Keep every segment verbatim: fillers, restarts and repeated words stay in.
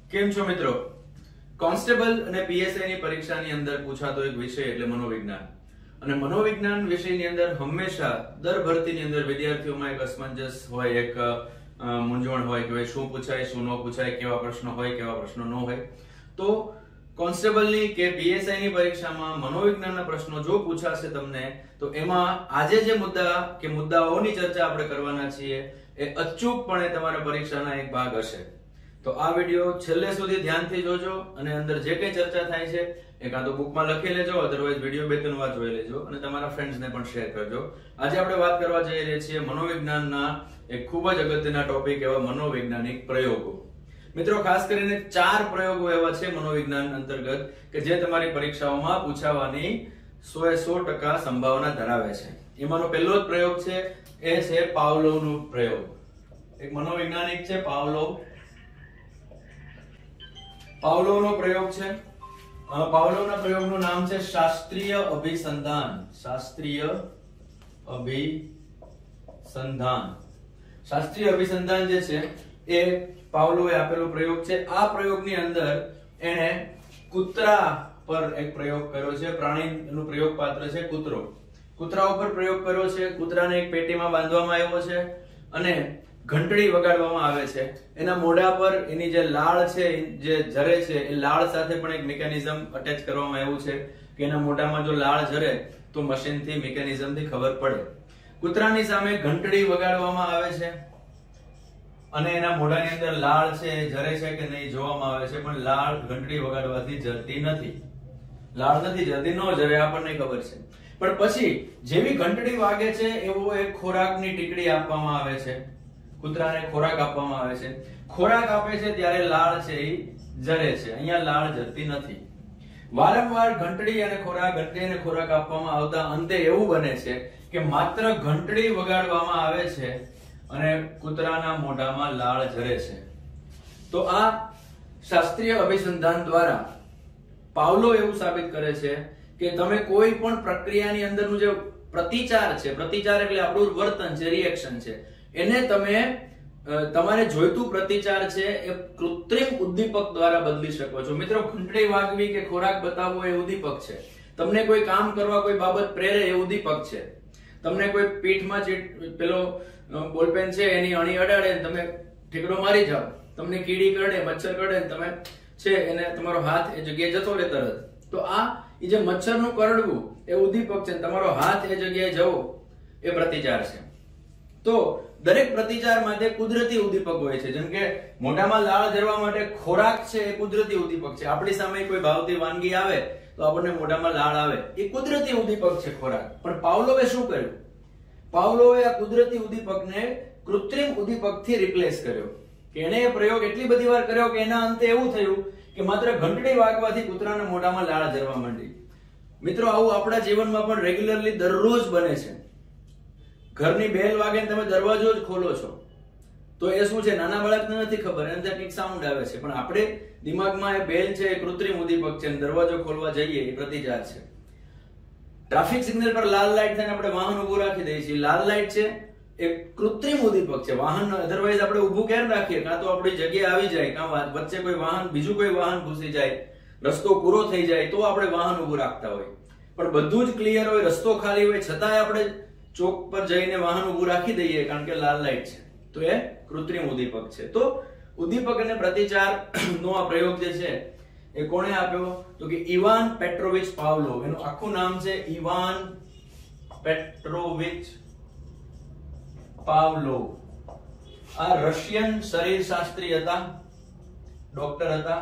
કેમ છો મિત્રો? કોન્સ્ટેબલ અને પીએસઆઈ ની પરીક્ષાની અંદર પૂછાતો એક વિષય એટલે મનોવિજ્ઞાન. અને મનોવિજ્ઞાન વિષયની અંદર હંમેશા દર ભરતીની અંદર વિદ્યાર્થીઓમાં એક અસમંજસ હોય, એક મૂંઝવણ હોય કે શું પૂછાય શું ન પૂછાય, કેવા પ્રશ્નો હોય કેવા પ્રશ્નો ન હોય. તો કોન્સ્ટેબલની કે પીએસઆઈ ની પરીક્ષામાં મનોવિજ્ઞાનના પ્રશ્નો જો પૂછાશે તમને, તો એમાં આજે જે મુદ્દા કે મુદ્દાઓની ચર્ચા આપણે કરવાના છીએ એ અચૂકપણે તમારા પરીક્ષાના એક ભાગ હશે. તો આ વિડિયો છેલ્લે સુધી ધ્યાનથી જોજો અને અંદર જે કંઈ ચર્ચા થાય છે એ કાં તો બુકમાં લખી લેજો, અધરવાઇઝ વિડિયો બે ત્રણ વાર જોઈ લેજો અને તમારા ફ્રેન્ડ્સને પણ શેર કરજો. આજે આપણે વાત કરવા જઈ રહ્યા છીએ મનોવિજ્ઞાનના એક ખૂબ જ અગત્યના ટોપિક એવા મનોવૈજ્ઞાનિક પ્રયોગો. મિત્રો, ખાસ કરીને ચાર પ્રયોગો એવા છે મનોવિજ્ઞાન અંતર્ગત કે જે તમારી પરીક્ષાઓમાં પૂછાવાની સો એ સો ટકા સંભાવના ધરાવે છે. એમાંનો પહેલો જ પ્રયોગ છે એ છે પાવલોવનો પ્રયોગ. એક મનોવૈજ્ઞાનિક છે પાવલોવ. પાવલોવનો પ્રયોગ છે. પાવલોવના પ્રયોગનું નામ છે શાસ્ત્રીય અભિસંધાન. શાસ્ત્રીય અભિસંધાન. શાસ્ત્રીય અભિસંધાન જે છે એ પાવલોવે આપેલો પ્રયોગ છે. આ પ્રયોગની અંદર એણે કૂતરા પર એક પ્રયોગ કર્યો છે. પ્રાણીનું પ્રયોગ પાત્ર છે કૂતરો. કૂતરા ઉપર પ્રયોગ કર્યો છે. કૂતરાને એક પેટીમાં બાંધવામાં આવ્યો છે અને ઘંટડી વગાડવામાં આવે છે. એના મોઢા પર એની જે લાળ છે જે ઝરે છે એ લાળ સાથે પણ એક મિકેનિઝમ અટેચ કરવામાં આવ્યું છે કે એના મોઢામાં જો લાળ ઝરે તો મશીનથી મિકેનિઝમથી ખબર પડે. કૂતરાની સામે ઘંટડી વગાડવામાં આવે છે અને એના મોઢાની અંદર લાળ છે ઝરે છે કે નહીં જોવામાં આવે છે, પણ લાળ ઘંટડી વગાડવાથી ઝરતી નથી. લાળ નથી ઝરતી, ન ઝરે આપણને ખબર છે. પણ પછી જેવી ઘંટડી વાગે છે એવો એક ખોરાકની ટીકડી આપવામાં આવે છે. કૂતરાને ખોરાક આપવામાં આવે છે. ખોરાક આપે છે ત્યારે લાળ છે એ ઝરે છે, અહીંયા લાળ ઝરતી નથી. વારંવાર ઘંટડી અને ખોરાક ઘંટડી અને ખોરાક આપવામાં આવતા અંતે એવું બને છે કે માત્ર ઘંટડી વગાડવામાં આવે છે અને કૂતરાના મોઢામાં લાળ ઝરે છે. તો આ શાસ્ત્રીય અભિસંધાન દ્વારા પાવલો એવું સાબિત કરે છે કે તમે કોઈ પણ પ્રક્રિયાની અંદરનું જે પ્રતિચાર છે, પ્રતિચાર એટલે આપણું વર્તન છે, રિએક્શન છે, એને તમે તમારે જોઈતું પ્રતિચાર છે એ કૃત્રિમ ઉદ્દીપક દ્વારા બદલી શકો છો. મિત્રો, ઘંટડી વાગવી કે ખોરાક બતાવવો એ ઉદ્દીપક છે. તમને કોઈ કામ કરવા કોઈ બાબત પ્રેરે એ ઉદ્દીપક છે. તમને કોઈ પીઠમાં પેલો બોલપેન છે એની અણી અડાડે તમે ઠેકડો મારી જાવ, તમને કીડી કરડે, મચ્છર કરડે, તમે છે એને તમારો હાથ એ જગ્યાએ જતો રહે તરત. તો આ એ જે મચ્છરનું કરડવું એ ઉદ્દીપક છે, તમારો હાથ એ જગ્યાએ જવો એ પ્રતિચાર છે. તો દરેક પ્રતિચાર માટે કુદરતી ઉદ્દીપક હોય છે. જેમ કે મોઢામાં લાળ ઝરવા માટે ખોરાક છે એ કુદરતી ઉદ્દીપક છે. આપણી સામે કોઈ ભાવતી વાનગી આવે તો આપણને મોઢામાં લાળ આવે, એ કુદરતી ઉદ્દીપક છે ખોરાક. પણ પાવલોવે શું કર્યું? પાવલોવે આ કુદરતી ઉદ્દીપકને કૃત્રિમ ઉદ્દીપકથી રિપ્લેસ કર્યો. કે એને એ પ્રયોગ એટલી બધી વાર કર્યો કે એના અંતે એવું થયું કે માત્ર ઘંટડી વાગવાથી કૂતરાના મોઢામાં લાળ ઝરવા માંડી. મિત્રો, આવું આપણા જીવનમાં પણ રેગ્યુલરલી દરરોજ બને છે. ઘરની બેલ વાગે તમે દરવાજો જ ખોલો છો તો એ શું છે? નાના બાળકને નથી ખબર, એને કંઈક સાઉન્ડ આવે છે, પણ આપણે દિમાગમાં એ બેલ છે એ કૃત્રિમ ઉદ્દીપક છે. દરવાજો ખોલવા જઈએ એ પ્રતિચાર છે. ટ્રાફિક સિગ્નલ પર લાલ લાઈટ થઈને આપણે વાહન ઊભું રાખી દઈએ છીએ. લાલ લાઈટ છે એ કૃત્રિમ ઉદ્દીપક છે. વાહન અધરવાઇઝ આપણે ઊભું કેમ રાખીએ? કાં તો આપણી જગ્યાએ આવી જાય, કાં વચ્ચે કોઈ વાહન બીજું કોઈ વાહન ઘૂસી જાય, રસ્તો પૂરો થઈ જાય તો આપણે વાહન ઊભું રાખતા હોય. પણ બધું જ ક્લિયર હોય, રસ્તો ખાલી હોય, છતાંય આપણે ચોક પર જઈને વાહન ઊભું રાખી દઈએ કારણ કે લાલ લાઈટ છે. તો એ કૃત્રિમ ઉદ્દીપક છે. તો ઉદ્દીપક અને પ્રતિચાર નો આ પ્રયોગ જે છે એ કોણે આપ્યો? તો કે ઇવાન પેટ્રોવિચ પાવલોવ. એનું આખું નામ છે ઇવાન પેટ્રોવિચ પાવલોવ. આ રશિયન શરીરશાસ્ત્રી હતા, ડોક્ટર હતા,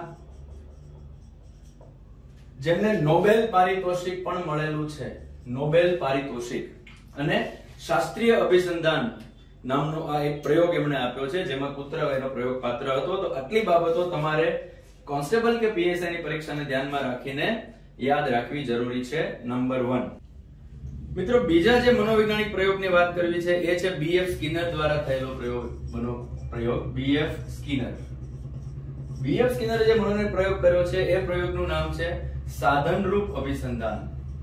જેમને નોબેલ પારિતોષિક પણ મળેલું છે. નોબેલ પારિતોષિક. અને શાસ્ત્રીય અભિસંધાન નામનો આ એક પ્રયોગ એમણે આપ્યો છે જેમાં કૂતરા એનો પ્રયોગ પાત્ર હતો. તો આટલી બાબતો તમારે કોન્સ્ટેબલ કે પીએસઆઈ ની પરીક્ષાને ધ્યાનમાં રાખીને યાદ રાખવી જરૂરી છે. Number one. મિત્રો, બીજા જે મનોવૈજ્ઞાનિક પ્રયોગની વાત કરવી છે એ છે બીએફ સ્કિનર દ્વારા થયેલો પ્રયોગ. મનો પ્રયોગ બીએફ સ્કિનર. બીએફ સ્કિનરે જે મનોવૈજ્ઞાનિક પ્રયોગ કર્યો છે એ પ્રયોગનું નામ છે સાધનરૂપ અભિસંધાન.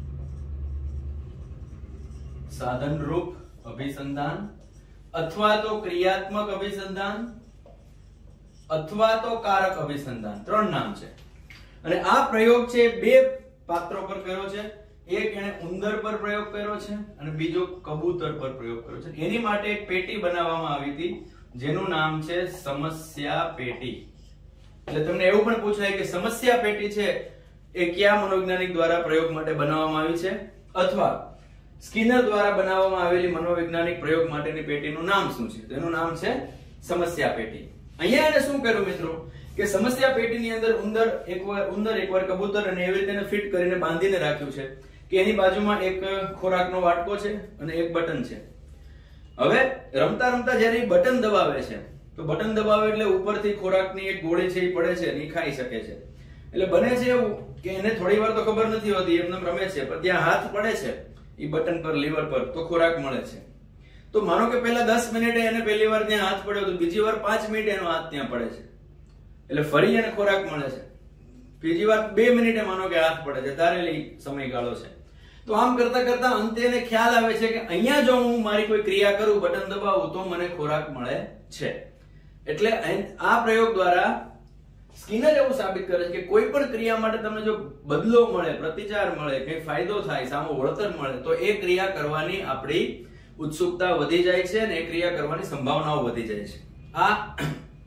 સાધનરૂપ અભિસંધાન અથવા તો ક્રિયાત્મક અભિસંધાન અથવા તો કારક અભિસંધાન, ત્રણ નામ છે. અને આ પ્રયોગ છે બે પાત્રો પર કર્યો છે. એક એને ઉંદર પર પ્રયોગ કર્યો છે અને બીજો કબૂતર પર પ્રયોગ કર્યો છે. એની માટે એક પેટી બનાવવામાં આવી હતી જેનું નામ છે સમસ્યા પેટી. એટલે તમને એવું પણ પૂછાય કે સમસ્યા પેટી છે એ કયા મનોવૈજ્ઞાનિક દ્વારા પ્રયોગ માટે બનાવવામાં આવી છે, અથવા સ્કિનર દ્વારા બનાવવામાં આવેલી મનોવૈજ્ઞાનિક પ્રયોગ માટેની પેટીનું નામ શું છે? તેનું નામ છે સમસ્યા પેટી. અહીંયા એને શું કર્યું મિત્રો કે સમસ્યા પેટીની અંદર ઉંદર એકવાર ઉંદર એકવાર કબૂતર અને એવી રીતે એને ફિટ કરીને બાંધીને રાખ્યું છે કે એની બાજુમાં એક ખોરાકનો વાટકો છે અને એક બટન છે. હવે રમતા રમતા જ્યારે એ બટન દબાવે છે તો બટન દબાવે એટલે ઉપરથી ખોરાકની એક ગોળી છે એ પડે છે અને એ ખાઈ શકે છે. એટલે બને છે એવું કે એને થોડી વાર તો ખબર નથી હોતી, એમને રમે છે, પણ ત્યાં હાથ પડે છે એ બટન પર, લીવર પર, તો ખોરાક મળે છે. તો માનો કે પહેલા દસ મિનિટે એને પહેલી વાર ત્યાં હાથ પડ્યો તો બીજી વાર પાંચ મિનિટે એનો હાથ ત્યાં પડે છે, એટલે ફરી એને ખોરાક મળે છે. બીજી વાર બે મિનિટે માનો કે હાથ પડે છે, ધારેલી સમયગાળો છે. તો આમ કરતા કરતા અંતે એને ખ્યાલ આવે છે કે અહીંયા જો હું મારી કોઈ ક્રિયા કરું, બટન દબાવું તો મને ખોરાક મળે છે. એટલે આ પ્રયોગ દ્વારા સ્કિનર એવું સાબિત કરે છે કે કોઈ પણ ક્રિયા માટે તમને જો બદલો મળે, પ્રતિચાર મળે, કઈ ફાયદો થાય, સામો વળતર મળે તો એ ક્રિયા કરવાની આપણી ઉત્સુકતા વધી જાય છે અને એ ક્રિયા કરવાની સંભાવનાઓ વધી જાય છે. આ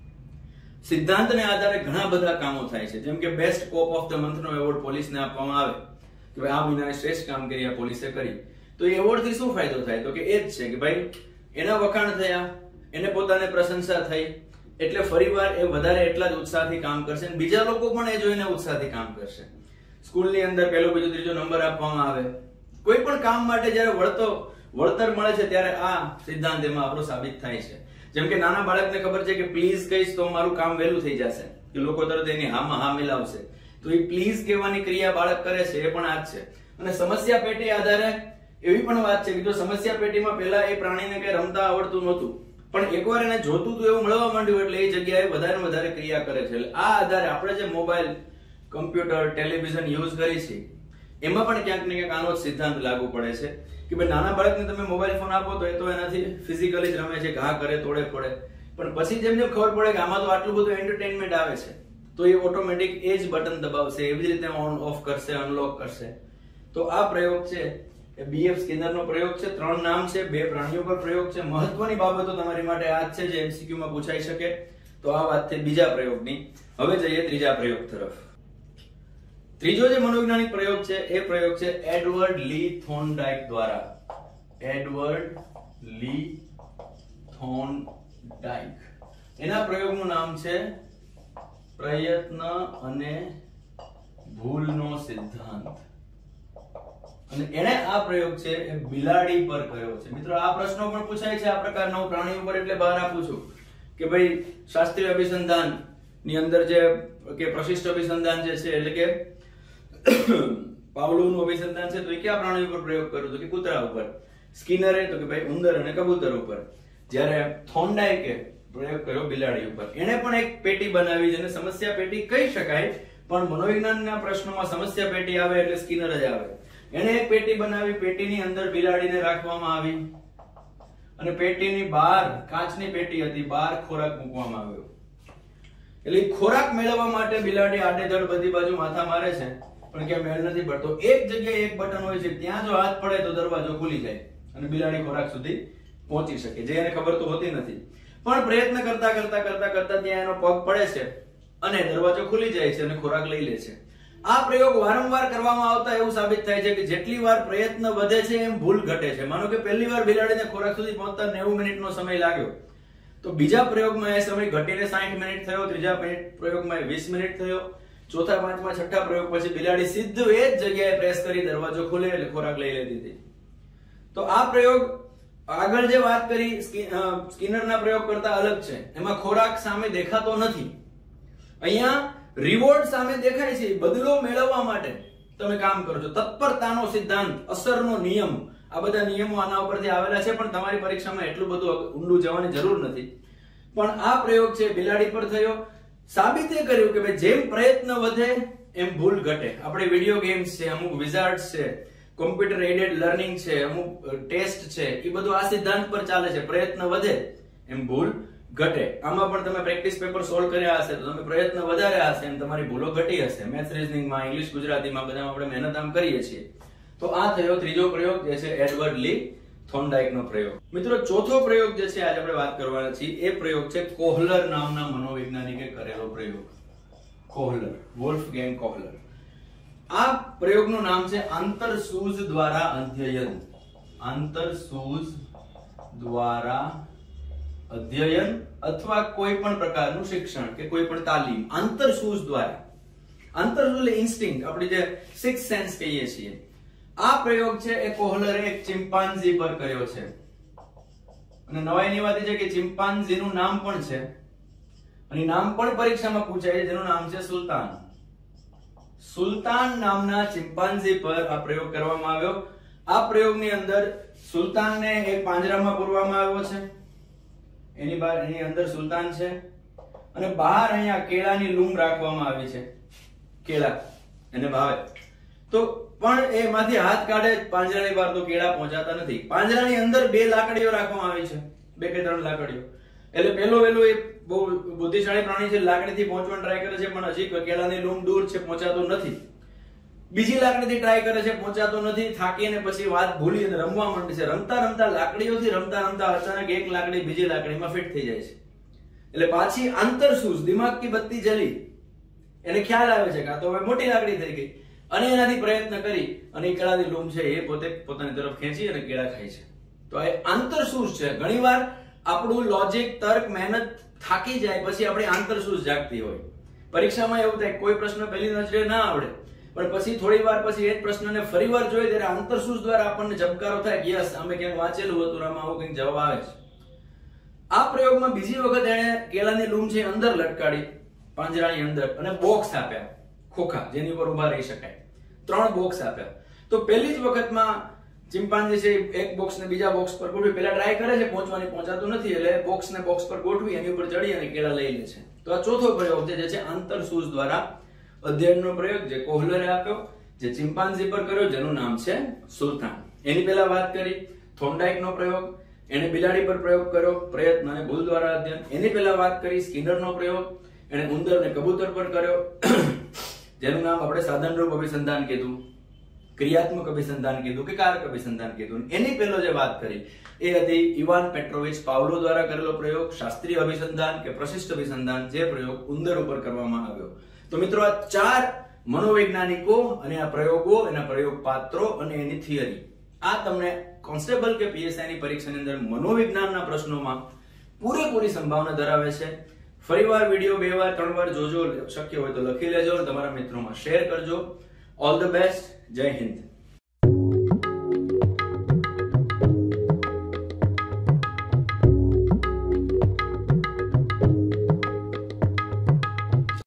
સિદ્ધાંતને આધારે ઘણા બધા કામો થાય છે, જેમ કે best cop of the month નો એવોર્ડ પોલીસને આપવામાં આવે કે ભાઈ આ મહિનાએ શ્રેષ્ઠ કામગીરી આ પોલીસે કરી. તો એ એવોર્ડ થી શું ફાયદો થાય? તો કે એ જ છે કે ભાઈ એના વખાણ થયા, એને પોતાને પ્રશંસા થઈ, એટલે ફરીવાર એ વધારે એટલા જ ઉત્સાહથી કામ કરશે અને બીજા લોકો પણ એ જોઈને ઉત્સાહથી કામ કરશે. સ્કૂલની અંદર પહેલો બીજો ત્રીજો નંબર આપવામાં આવે, કોઈ પણ કામ માટે જ્યારે વળતો વળતર મળે છે ત્યારે આ સિદ્ધાંત એમાં આપણો સાબિત થાય છે. જેમ કે નાના બાળકને ખબર છે કે પ્લીઝ કહીશ તો મારું કામ વહેલું થઈ જશે, કે લોકો તરત એની હામાં હા મિલાવશે, તો એ પ્લીઝ કહેવાની ક્રિયા બાળક કરે છે એ પણ આ જ છે. અને સમસ્યા પેટી આધારે એવી પણ વાત છે કે જો સમસ્યા પેટીમાં પહેલા એ પ્રાણીને કઈ રમતા આવડતું નહોતું, પણ એકવાર એને જોતું હતું એવું મળવા માંડ્યું એટલે એ જગ્યાએ વધારે વધારે ક્રિયા કરે છે. એટલે આ આધારે આપણે જે મોબાઈલ, કમ્પ્યુટર, ટેલિવિઝન યુઝ કરી છે એમાં પણ ક્યાંક ને ક્યાંક આનો જ સિદ્ધાંત લાગુ પડે છે કે ભાઈ નાના બાળકને તમે મોબાઈલ ફોન આપો તો એ તો એનાથી ફિઝિકલી જ રમે છે, ઘા કરે, તોડે પડે, પણ પછી જેમ જેમ ખબર પડે કે આમાં તો આટલું બધું એન્ટરટેનમેન્ટ આવે છે તો એ ઓટોમેટિક એ જ બટન દબાવશે, એવી જ રીતે ઓન ઓફ કરશે, અનલોક કરશે. તો આ પ્રયોગ છે એ બીએફ સ્કિનર નો પ્રયોગ છે. ત્રણ નામ છે, બે પ્રાણીઓ પર પ્રયોગ છે. મહત્વની બાબતો તમારી માટે આ છે જે એમસીક્યુ માં પૂછાઈ શકે. તો આ વાત થઈ બીજા પ્રયોગની. હવે જઈએ ત્રીજા પ્રયોગ તરફ. ત્રીજો જે મનોવૈજ્ઞાનિક પ્રયોગ છે એ પ્રયોગ છે એડવર્ડ લી થોર્નડાઇક દ્વારા. એડવર્ડ લી થોર્નડાઇક, એના પ્રયોગનું નામ છે પ્રયત્ન અને ભૂલનો સિદ્ધાંત. અને એને આ પ્રયોગ છે એ બિલાડી પર કર્યો છે. મિત્રો આ પ્રશ્નો પણ પૂછાય છે આ પ્રકારના, હું પ્રાણી ઉપર એટલે બહાર આપું છું કે ભાઈ શાસ્ત્રીય અભિસંધાન ની અંદર જે કે પ્રશિષ્ટ અભિસંધાન જે છે એટલે કે પાવલોવનું અભિસંધાન છે તો એ કયા પ્રાણી ઉપર પ્રયોગ કર્યો તો કે કૂતરા ઉપર. સ્કિનરે તો કે ભાઈ ઉંદર અને કબૂતર ઉપર. જ્યારે થોર્નડાઇકે પ્રયોગ કર્યો બિલાડી ઉપર. એને પણ એક પેટી બનાવી જેને સમસ્યા પેટી કહી શકાય, પણ મનોવિજ્ઞાનના પ્રશ્નોમાં સમસ્યા પેટી આવે એટલે સ્કિનર જ આવે. એને એક પેટી બનાવી, પેટીની અંદર બિલાડીને રાખવામાં આવી અને પેટીની બહાર કાચની પેટી હતી, બહાર ખોરાક મૂકવામાં આવ્યો. એટલે ખોરાક મેળવવા માટે બિલાડી આડેધડ બધી બાજુ માથા મારે છે પણ ક્યાં મેળ નથી પડતો. એક જગ્યાએ એક બટન હોય છે, ત્યાં જો હાથ પડે તો દરવાજો ખુલી જાય અને બિલાડી ખોરાક સુધી પહોંચી શકે, જે એને ખબર તો હોતી નથી. પણ પ્રયત્ન કરતા કરતા કરતા કરતા ત્યાં એનો પગ પડે છે અને દરવાજો ખુલી જાય છે અને ખોરાક લઈ લે છે. આ પ્રયોગ વારંવાર કરવામાં આવતા એવું સાબિત થાય છે કે જેટલી વાર પ્રયત્ન વધે છે એમ ભૂલ ઘટે છે. માનો કે પહેલી વાર બિલાડીને ખોરાક સુધી પહોંચતા નેવું મિનિટનો સમય લાગ્યો, તો બીજા પ્રયોગમાં એ સમય ઘટીને સાઠ મિનિટ થયો, ત્રીજા પ્રયોગમાં વીસ મિનિટ થયો, ચોથા પાંચમા છઠ્ઠા પ્રયોગ પછી બિલાડી સીધું એ જ જગ્યાએ પ્રેસ કરી દરવાજો ખુલે એટલે ખોરાક લઈ લેતી હતી. તો આ પ્રયોગ આગળ જે વાત કરી સ્કિનરના પ્રયોગ કરતા અલગ છે. એમાં ખોરાક સામે દેખાતો નથી, અહીંયા રિવોર્ડ સામે દેખાય છે. બદલો મેળવવા માટે તમે કામ કરો છો. તત્પરતાનો સિદ્ધાંત, અસરનો નિયમ, આ બધા નિયમો આના ઉપરથી આવેલા છે, પણ તમારી પરીક્ષામાં એટલું બધું ઊંડું જવાની જરૂર નથી. પણ આ પ્રયોગ છે બિલાડી પર થયો. સાબિત એ કર્યું કે ભાઈ જેમ પ્રયત્ન વધે એમ ભૂલ ઘટે. આપણે વિડીયો ગેમ્સ છે, અમુક વિઝાર્ડ્સ છે, કોમ્પ્યુટર એડેડ લર્નિંગ છે, અમુક ટેસ્ટ છે, એ બધું આ સિદ્ધાંત પર ચાલે છે. પ્રયત્ન વધે એમ ભૂલ ઘટે. આમાં પણ તમે પ્રેક્ટિસ પેપર સોલ્વ કર્યા હશે તો તમે પ્રયત્ન વધાર્યા હશે અને તમારી ભૂલો ઘટી હશે. મેથ્સ, રીઝનિંગમાં, ઇંગ્લિશ, ગુજરાતીમાં બધામાં આપણે મહેનત આમ કરીએ છીએ. તો આ થયો ત્રીજો પ્રયોગ, જે છે એડવર્ડ લી થોર્નડાઇકનો પ્રયોગ. મિત્રો, ચોથો પ્રયોગ જે છે આજે આપણે વાત કરવાના છીએ એ પ્રયોગ છે કોહલર નામના મનોવૈજ્ઞાનિકે કરેલો પ્રયોગ. Kohler, Wolfgang Kohler. આ પ્રયોગનું નામ છે આંતરસૂઝ દ્વારા અધ્યયન. આંતરસૂઝ દ્વારા અધ્યયન અથવા કોઈ પણ પ્રકારનું શિક્ષણ કે કોઈ પણ તાલીમ આંતરસૂઝ દ્વારા. આંતરસૂઝ એટલે ઇન્સ્ટિંક્ટ, આપણે જે સિક્સ સેન્સ કહીએ છીએ. આ પ્રયોગ છે એ કોહલરે એક ચિમ્પાન્ઝી પર કર્યો છે. અને નવાઈની વાત એ છે કે ચિમ્પાન્ઝીનું નામ પણ છે અને નામ પણ પરીક્ષામાં પૂછાય છે, જેનું નામ છે સુલતાન. સુલતાન નામના ચિમ્પાન્ઝી પર આ પ્રયોગ કરવામાં આવ્યો. આ પ્રયોગની અંદર સુલતાનને એક પાંજરામાં પૂરવામાં આવ્યો છે. એની બહાર એની અંદર સુલતાન છે અને બહાર અહીંયા કેળાની લૂમ રાખવામાં આવી છે. કેળા એને ભાવે તો પણ એમાંથી હાથ કાઢે પાંજરાની બહાર તો કેળા પહોંચાતા નથી. પાંજરાની અંદર બે લાકડીઓ રાખવામાં આવી છે, બે કે ત્રણ લાકડીઓ. એટલે પેલો વેલો એ બહુ બુદ્ધિશાળી પ્રાણી છે, લાકડીથી પહોંચવાનો ટ્રાય કરે છે પણ હજી કેળાની લૂમ દૂર છે, પહોંચાતો નથી. બીજી લાકડીથી ટ્રાય કરે છે, પહોંચાતો નથી. થાકીને પછી વાત ભૂલી અને રમવા માંડે છે. રમતા રમતા લાકડીઓથી રમતા રમતા અચાનક એક લાકડી બીજી લાકડીમાં ફિટ થઈ જાય છે. એટલે પાછી આંતરસૂઝ, દિમાગ કી બત્તી જલી, એને ખ્યાલ આવે છે કે આ તો હવે મોટી લાકડી થઈ ગઈ અને એનાથી પ્રયત્ન કરી અને કેળાની લૂમ છે એ પોતે પોતાની તરફ ખેંચી અને કેળા ખાય છે. તો એ આંતરસૂઝ છે. ઘણીવાર આપણું લોજિક, તર્ક, મહેનત થાકી જાય પછી આપણી આંતરસૂઝ જાગતી હોય. પરીક્ષામાં એવું થાય કોઈ પ્રશ્ન પહેલી નજરે ના આવડે પણ પછી થોડી વાર પછી એ જ પ્રશ્નને ફરીવાર જોઈએ ત્યારે આંતરસૂઝ દ્વારા આપણને ઝબકારો થાય કે યસ, અમે ક્યાંક વાંચેલું હતું, આમાં આવો કંઈક જવાબ આવે છે. આ પ્રયોગમાં બીજી વખત એણે કેળાની લૂમ છે અંદર લટકાડી પાંજરાની અંદર અને બોક્સ આપ્યા, ખોખા જેની ઉપર ઉભા રહી શકાય. ત્રણ બોક્સ આપ્યા. તો પહેલી જ વખતમાં ચિમ્પાન્ઝી છે એક બોક્સ ને બીજા બોક્સ પર ગોઠવી પહેલા ટ્રાય કરે છે, પહોંચવાની પહોંચાતું નથી એટલે બોક્સ ને બોક્સ પર ગોઠવી એની ઉપર ચડી અને કેળા લઈ લે છે. તો આ ચોથો પ્રયોગ છે જે છે આંતરસૂઝ દ્વારા અધ્યયનનો પ્રયોગ, જે કોહલરે આપ્યો, જે ચિમ્પાન્ઝી પર કર્યો, જેનું નામ છે સુલતાન. એની પહેલા વાત કરી થોર્નડાઇકનો પ્રયોગ, એને બિલાડી પર પ્રયોગ કર્યો, પ્રયત્ન અને ભૂલ દ્વારા અધ્યયન. એની પહેલા વાત કરી સ્કિનરનો પ્રયોગ, એને ઉંદર અને કબૂતર પર કર્યો, જેનું નામ આપણે સાધનરૂપ અભિસંધાન કીધું, ક્રિયાત્મક અભિસંધાન કીધું કે કારક અભિસંધાન કીધું. એની પહેલો જે વાત કરી એ હતી ઇવાન પેટ્રોવિચ પાવલો દ્વારા કરેલો પ્રયોગ, શાસ્ત્રીય અભિસંધાન કે પ્રશિષ્ટ અભિસંધાન, જે પ્રયોગ ઉંદર ઉપર કરવામાં આવ્યો. તો મિત્રો, આ ચાર મનોવૈજ્ઞાનિકો અને આ પ્રયોગો, એના પ્રયોગ પાત્રો અને એની થિયરી, આ તમને કોન્સ્ટેબલ કે પીએસઆઈ ની પરીક્ષાની અંદર મનોવિજ્ઞાનના પ્રશ્નોમાં પૂરેપૂરી સંભાવના ધરાવે છે. ફરીવાર વિડીયો બે વાર ત્રણ વાર જોજો, શક્ય હોય તો લખી લેજો, તમારા મિત્રોમાં શેર કરજો. All the best. Jai Hind.